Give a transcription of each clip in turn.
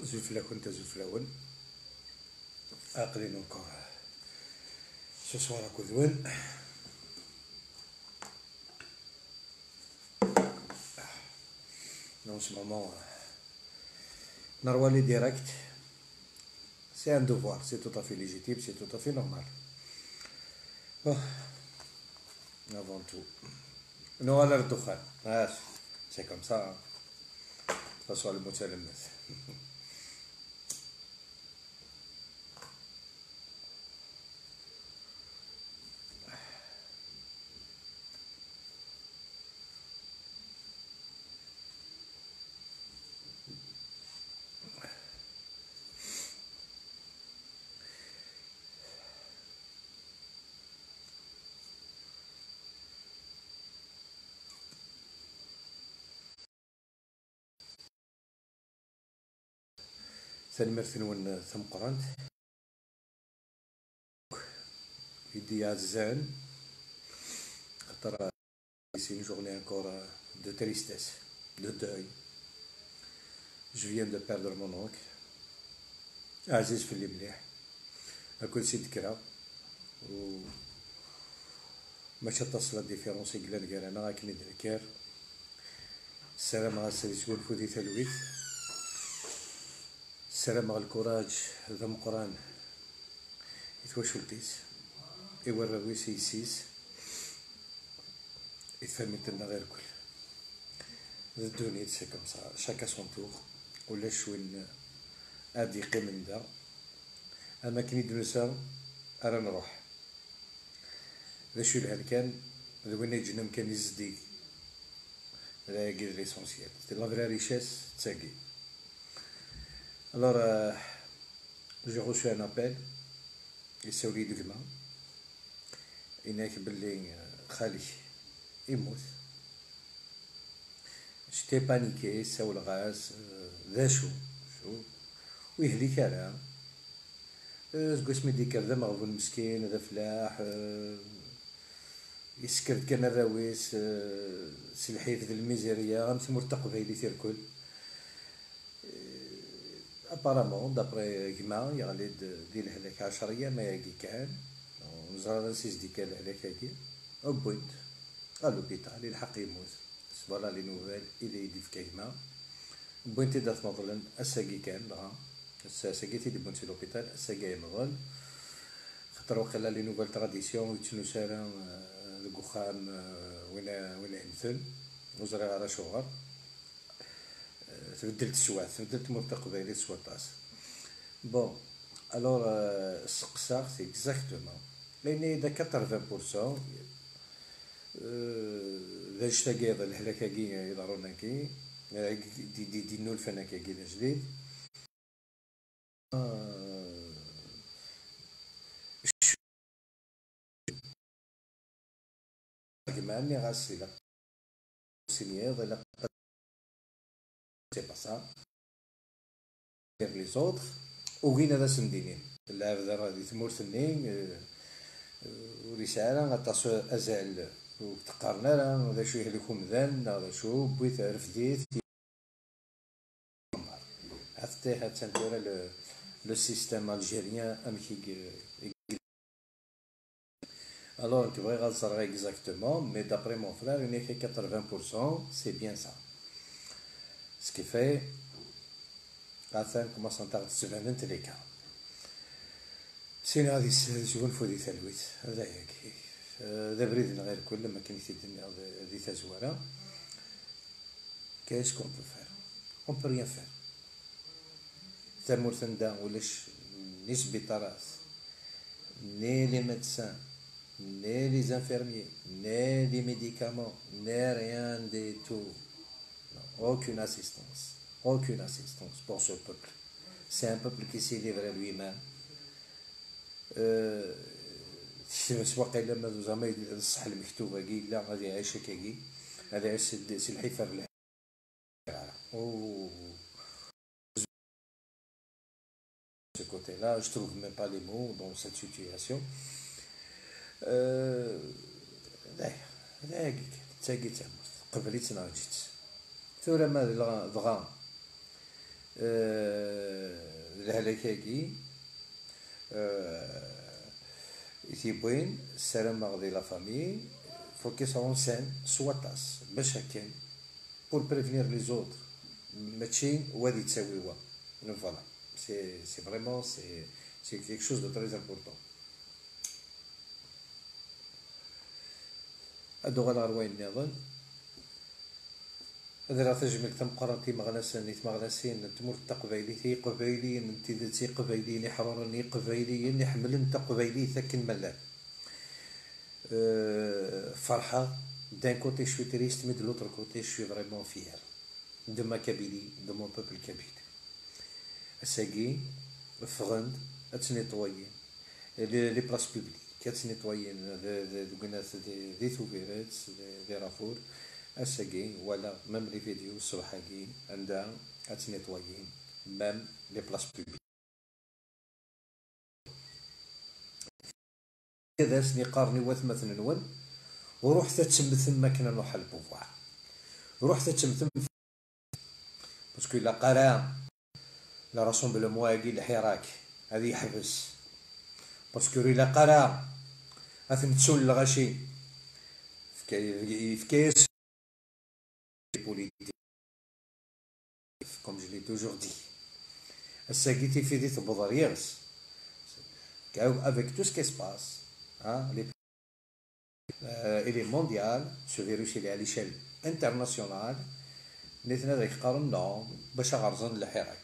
زوفلاكون تا زوفلاون عاقلين encore ce soir à Koudouane. En ce moment, Narwali direct, c'est un devoir, c'est tout à fait légitime, c'est tout à fait normal. Bon, avant tout, nous allons le c'est comme ça, ça soit le mot de سنمرثن ون ثم قرنت يدي عزان خاطر c'est une journée encore de tristesse, de deuil. Je viens de perdre mon oncle عزيز في اللي مليح كل شي ذكرى و ماشي تصل ديفيرونس كلان كارانا راكني ذكر السلام على السيسون فودي ثلويت السلام على الكوراج ذا مقران يتواشلتيس يورا سيسيس يتفهمت لنا غير كل الدنيا سي كوم سا شاكا سون تور ولا شوين ادي قيمن دا اما كني دنسا انا نروح ذا شو الهلكان ذا وين يجنم كان يزدي لا يجي ليسونسيال سي لا فري ريشيس تساقي alors j'ai reçu un appel يساولي دكما إنك باللي خالي يموت جيتي بانيكي ساو الغاز ذا شو ويهليك على زكوس ميديكال ذا مغبون مسكين ذا فلاح يسكرت كان الراويس سلحيف ذا الميزيريا غمثمور تقبيلي تيركل ابارامون دابري كما يغلي ديال الهلاك 10 ايام ما ياكي كان نزرا نسيس ديك الهلاك هادي او بوينت على لوبيتال الحق يموت فوالا لي نوفيل الى يدي في كيما بوينت دات مثلا اساكي كان لا اساكي تيدي بوينت لوبيتال اساكي مغل خاطر وقيلا لي نوفيل تراديسيون يتنو سالا الكوخام وين يمثل وزرا على شغل تبدلت السوايع تبدلت مور تقبايلي سواطاس بون الوغ السقساغ سي اكزاكتومون لان اذا 80% ذا شتاكي هذا الهلاكاكي يضروناكي دي نول فناكاكي ذا جديد كما اني غاسي لا سينيير لا c'est pas ça vers les autres وغينا ذا سندينين اللعب ذا غادي تمور ثنين ورسالة غطاسو ازال وتقارنا راه هذا شو يهلكم ذان هذا شو بغيت رفديت حتى نتورا لو سيستيم الجيريان امكي alors tu vas savoir exactement mais d'après mon frère il est que 80% c'est bien ça ce qui fait غاثان كما سنتاغد سبعين تليكا سين غادي شوفون فودي ثلويت هذا ياكي ذا بريدنا غير كل ما كاين تيدني هذه تزوارا كاش كون بو فير اون بو ريان فير تمور تندا ولاش ني سبيطارات ني لي ميدسان ني لي زانفيرميي ني لي ميديكامون ني ريان دي تو aucune assistance pour ce peuple. C'est un peuple qui s'est livré à lui-même. سواء قيل لما زعما الصح المكتوبة كي لا غادي يعيش هكاكي غادي يعيش سي الحفر و ce côté-là, je trouve même pas les mots dans cette situation. لا تاقي تموت قبلي تناجيت ثورة ما دغا الهلاكاكي يتيبوين السلام غادي لا فامي فو كي سون سان سواتاس باش هكا بور بريفينير لي زوتر ماشي وادي تساويوا فوالا سي فريمون سي كيك شوز دو تري امبورطون. هادو غالا رواين نظن هذا راه تجمل تم قراتي مغنسين نيت مغنسين تمر تقبايلي تي قبايليين انت تي قبايليين يحررني قبايليين يحمل انت قبايلي ثكن ملان فرحة دان كوتي شوي تريست مي دو لوتر كوتي شوي فريمون فيير دو ما كابيلي دو مون بوبل كابيلي اساكي فغند اتنيطويين لي بلاص بوبليك كتنيطويين دوك الناس دي ثوبيرات دي رافور اساكي ولا ميم لي فيديو الصباحاكي عندها اتنيطويين ميم لي بلاص بوبليك كذا سني قارني وثمثن نون وروح تتم ثم كنا نروح البوفوار روح تتم ثم باسكو لا قرا لا راسومبلومون هاكي الحراك هذه يحبس باسكو لا قرا اثن تسول الغاشي في كاس بوليتيك كوم جو لي توجور دي الساكيتي في دي تبوضريغس كاو افيك تو سكي سباس il est mondial ce virus il est à l'échelle internationale نتنا ذاك قارن باش غرزن الحراك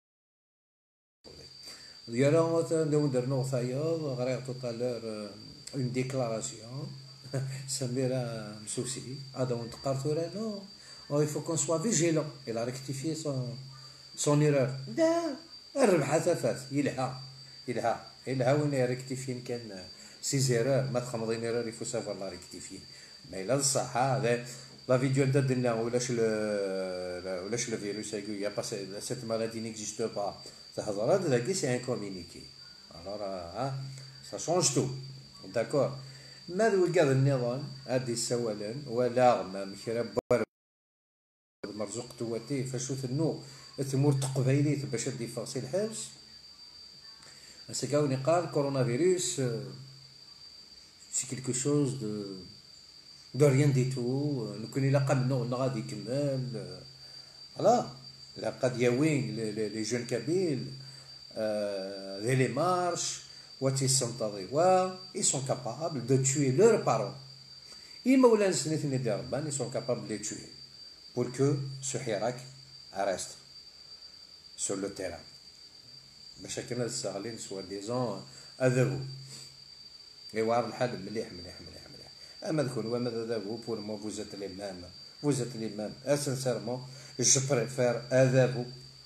ديالو مثلا درنا ثايض غير توتالور اون ديكلاراسيون سميرا مسوسي هذا وانت قارتو نو il faut qu'on soit vigilant il a rectifié son erreur لا الربحة ثفات يلها وين يركتيفين كان سي زيرور ما تخمضين ايرور يفو سافوار لا ريكتيفي مي لا الصح هذا لا فيديو نتا درنا ولاش لو فيروس يا با سيت مالادي نيكزيست با تهضر هذا كي سي ان كومونيكي الوغ سا شونج تو داكور ما ذو كاع النظام هادي السوالن ولا ما مكرا مرزوق تواتي فاشو ثنو ثمور تقبايليت باش ديفاصي الحبس سكاوني قال كورونا فيروس سي كيلكو شوز دو ريان دي تو نكون الا قمنو غادي يكمل فوالا لا قد يوين لي جون كابيل دي لي مارش واتي سنتظيوا اي سون كابابل دو توي لور بارون اي مولانا سنيتني دي ربان اي سون كابابل دي توي بور كو سو حراك ارست سور لو تيران باش كنا الصاغلين سوا ديزون اذبوا يوار الحال مليح. اما ذكون وما ذابو بور مو فوزات لي مام sincèrement je préfère اذابو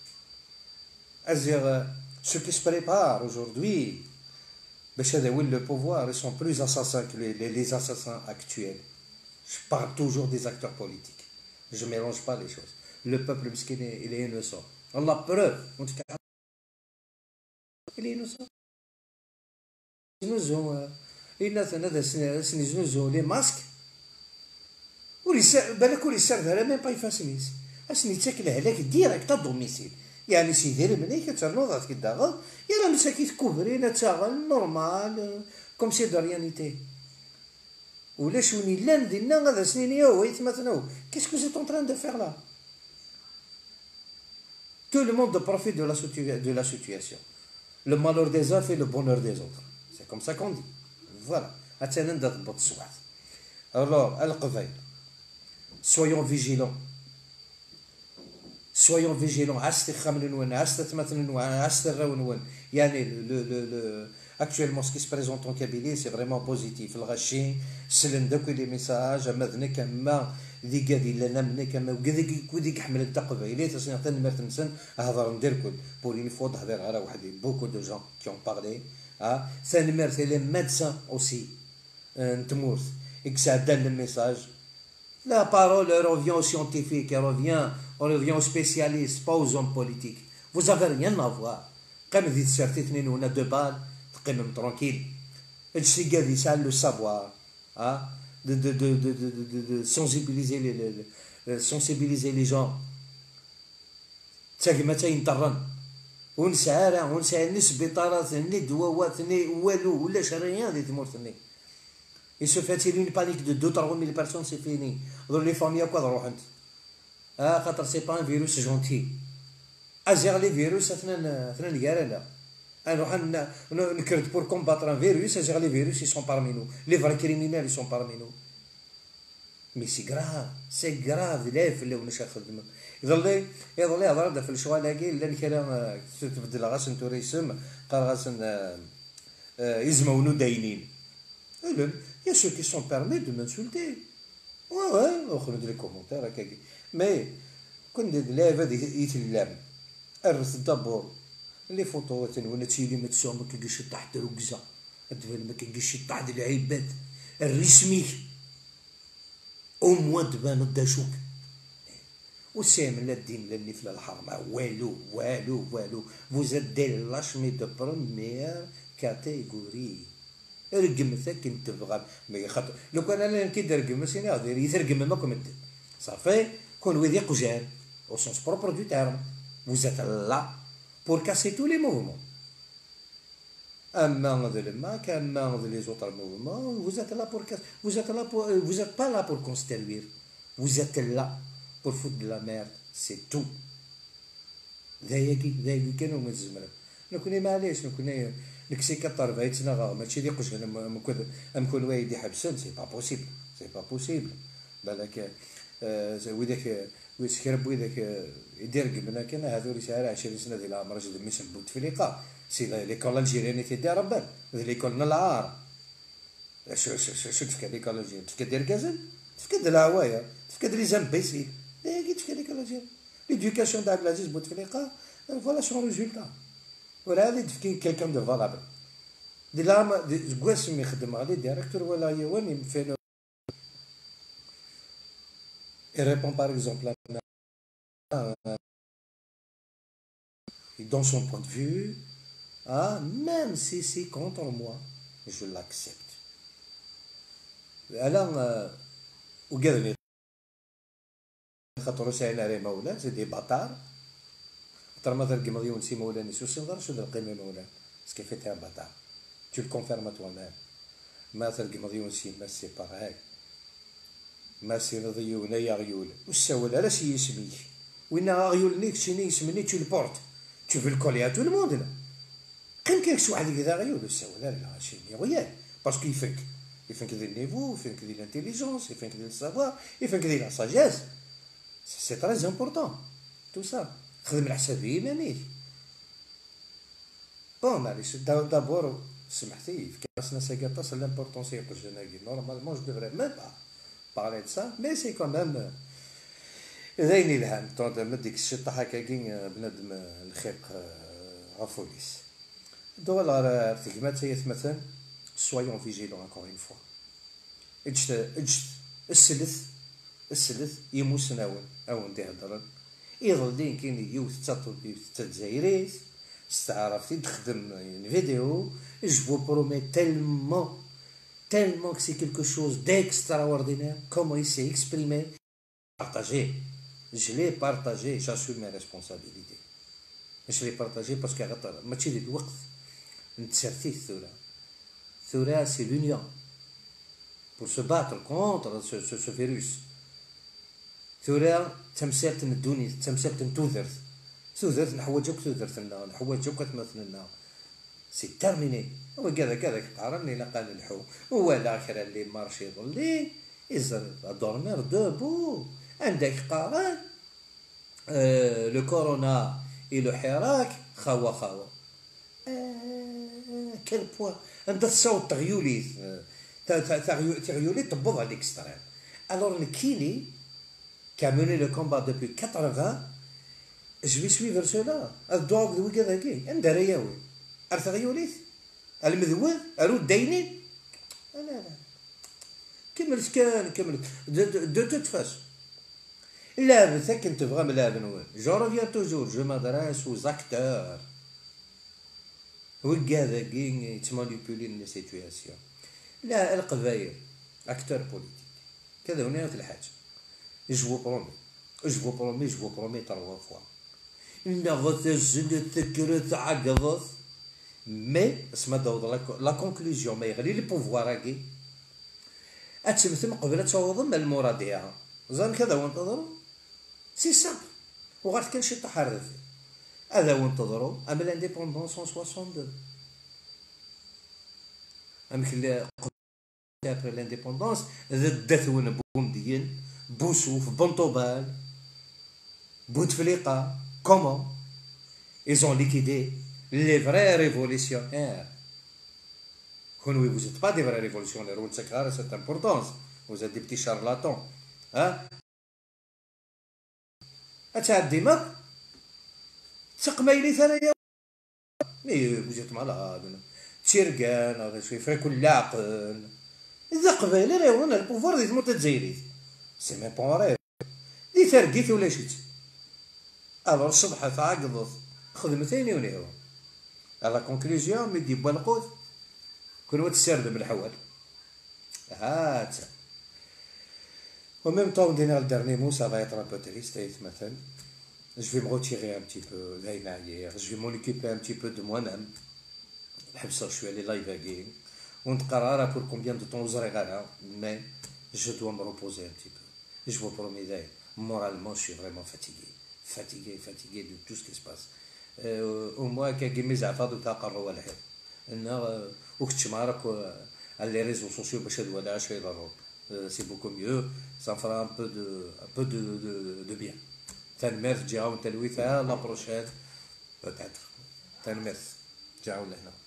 ازير ceux qui se préparent aujourd'hui باش هذا وين le pouvoir ils sont plus assassins que les assassins actuels. Je parle toujours des acteurs politiques, je mélange pas les choses. Le peuple miskin il est innocent. Allah preuve en tout cas il est innocent. نزهو الناس هذا سنزنزو لي ماسك وليس بالك وليس هذا ميم با يفاسنيس اسني تاكل هلاك ديريكت دوميسيل يعني سي دير مني كترنوض كداغ يلا مساكيت كوبرينا تاغل نورمال كوم سي دو ريانيتي ولا شوني لا ندينا هذا سنين يا يتمثلوا كيسكو سي طون تران دو فير لا tout le monde profite de la situation. Le malheur des uns fait le bonheur des autres. C'est comme ça qu'on dit. Voilà. Alors, Al-Qavaï, soyons vigilants. Soyons vigilants. Actuellement, ce qui se présente en Kabylie, c'est vraiment positif. Le Rachi, c'est l'un des messages, ذي قادي لنا مني كما وكذا كوديك حمل التقبيلات تصنع تن مرتنسن هضر ندير كل بوليني فوض هضر على واحد بوكو دو جون كي اون بارلي ثاني مرت لي ميدسان اوسي نتمورت اكسعدان لو ميساج لا بارول revient aux scientifiques revient aux spécialistes pas aux hommes politiques vous avez rien à voir قام ذي تسرتي اثنين هنا دو بال تقيم ترونكيل هادشي قادي يسال لو سافوار de sensibiliser les gens. تاكما تينطرن ونسعى ني سبيطارات ني دووات ني والو ولا ريان دي تمورتني. Il se fait une panique de 2-3 000 personnes, c'est fini. Dans les familles, quoi, dans le c'est pas un virus gentil. Agir les virus, c'est une guerre. Alors, pour combattre un virus, agir les virus, ils sont parmi nous. Les vrais criminels, ils sont parmi nous. Mais c'est grave, لا يفلو ولا خدمه يظل هضر في الشوالاكي الا الكلام تبدل غاسن توريسم قال غاسن يزمونو داينين. Il y a ceux qui sont permis de m'insulter. Ouais, on remet les commentaires. Mais, quand l'élève يتلم الرث دابور لي فوتوات وانا تيلي ما تسوى ما كيلقاش تحت ركزه الدبال ما كيلقاش تحت العباد الرسمي او موان تبان داشوك وسام لا الدين لا النيف لا الحرم والو vous êtes des lâches mais de première catégorie. رقمتها كنت تبغى ما خاطر لو كان انا كي نرقم سيني غادي يترقم ماكم انت صافي كون ويدي قجال au sens propre du terme. Vous êtes là pour casser tous les mouvements. Les autres mouvements, vous êtes là pour casser. Vous êtes pas là pour construire. Vous êtes là pour foutre de la merde. C'est tout. ذايقي كانوا من الزمن نكوني معليش نكوني نكسي كطربه يتنغى ماشي اللي قش نكون وايدي حبسن سي با بوسيبل بالك ويداك ويسكرب ويداك يدير قبنا كان هذول شارع 20 سنه ديال العمر جد ميسن بوتفليقه سي ليكول الجيراني تيدي ربان ليكول العار شو تفكر ليكول الجيراني تفكر دير كازن تفكر الهوايه تفكر لي زامبيسي كي تفكر ليكول الجيراني ليدوكاسيون تاع عبد العزيز بوتفليقه فوالا شنو ريزولتا ولا هذه تفكين كيلكان دو فالابل دي لا كواس مي يخدم غادي ديريكتور ولا يواني فين. Il répond par exemple dans son point de vue, même si c'est contre moi, je l'accepte. Alors, وقال خاطر ساينا راه مولان سي دي باتار ترى ما ترقم ديون سي مولاني شو نظر شو القيمه مولان باسكو فيت ان باتار tu le confirmes toi même ما ترقم ديون سي ما سي باغاي ما سي نضيون يا غيول وساول على شي يسميك وين غيول نيك شي يسمني tu le portes tu veux le coller à tout le monde là قيم كاين شي واحد كذا غيول وساول لا شي غيال باسكو يفنك ديال النيفو يفنك ديال الانتيليجونس يفنك ديال السافوار يفنك ديال لا ساجيس. C'est très important, tout ça. خدم الحسابية مانيش. Bon, معليش d'abord سمحتي في كاسنا ساكاطاس l'important c'est que je n'ai normalement je devrais même pas parler de ça mais c'est quand même ذايني الهم ما ديك الشطة هكاكين بنادم الخيق غفوليس دول تكمات هي مثلا soyons vigilants encore une fois. السلث يموس ناون دي هضرن يظل دين كاين يوث تطبيب تجزايريس استعرف تخدم فيديو je vous promets tellement que c'est quelque chose d'extraordinaire comment il s'est exprimé je l'ai partagé j'assume mes responsabilités je l'ai partagé parce que ماشي ديال الوقت نتسرتي الثورة c'est l'union pour se battre contre ce virus. ثورة تمثالة الدنيا تمثالة توذرت نحوجك توذرتنا نحوجك تمثلنا سي تيرميني هو كذا قارني لا قال الحو هو الاخر اللي مارشي ظلي يزر دورمير دوبو عندك قارن لو كورونا لو حراك خوا كل بوا عند الصوت تغيولي تبوظ à l'extrême. Alors le Kili qui a mené le combat depuis 80 je vais suivre cela الدوغ ذوي كذا كي عند رياوي ارثغيوليت المذوذ ارو داينين لا كملت de toute façon لا كنت تبغى ملابن وين je reviens toujours je m'adresse aux acteurs وكذا كي يتمانيبولين لي سيتوياسيون لا القبائل اكتور بوليتيك كذا هنا الحاجه je vous promets 3 fois نغث نتذكر تعقض مي اسما دوض لا كونكلوزيون ما يغلي لي بوفوار هاكي اتمثل قبل توضم المرادية زان كذا وانتظروا سي سامبل وغاد كان شي طحر هذا وانتظروا اما لانديبوندونس 162 اما كل ابري لانديبوندونس دثون بومدين بوسوف بنطوبال بوتفليقه كومون ils ont liquidé les vrais révolutionnaires. Oui, vous n'êtes pas des vrais révolutionnaires, vous savez cette importance. Vous êtes des petits charlatans. Hein? أتعدي ما تقميلي ثانية مي وجدت malade تيرقان هذا شوي في كل عقل إذا قبيلي راه هنا البوفوار ديال موت تزايريت سي مي بون ريف دي ترقيت ولا شيت الوغ الصبح تعقدت خدمتين ونيرو على كونكلوزيون مي دي بالقوت كون تسرد من الحوال هات au même temps on dîne le dernier mot ça va être un peu triste مثلا je vais me retirer un petit peu d'Aïna hier je vais m'occuper un petit peu de moi-même الحبسة شوية لي لايف again ونتقرر pour combien de temps وزري غانا mais je dois me reposer un petit peu je vous promets d'ailleurs moralement je suis vraiment fatigué de tout ce qui se passe au moins كاكي زعفاض وتاقروا ولا حاجة إنه وكنت معرك على les réseaux sociaux باش هاد ولا شي ضروري c'est beaucoup mieux ça fera un peu de bien تنمرت جاو تلويثها لا بروشين peut-être تنمرت جاو لهنا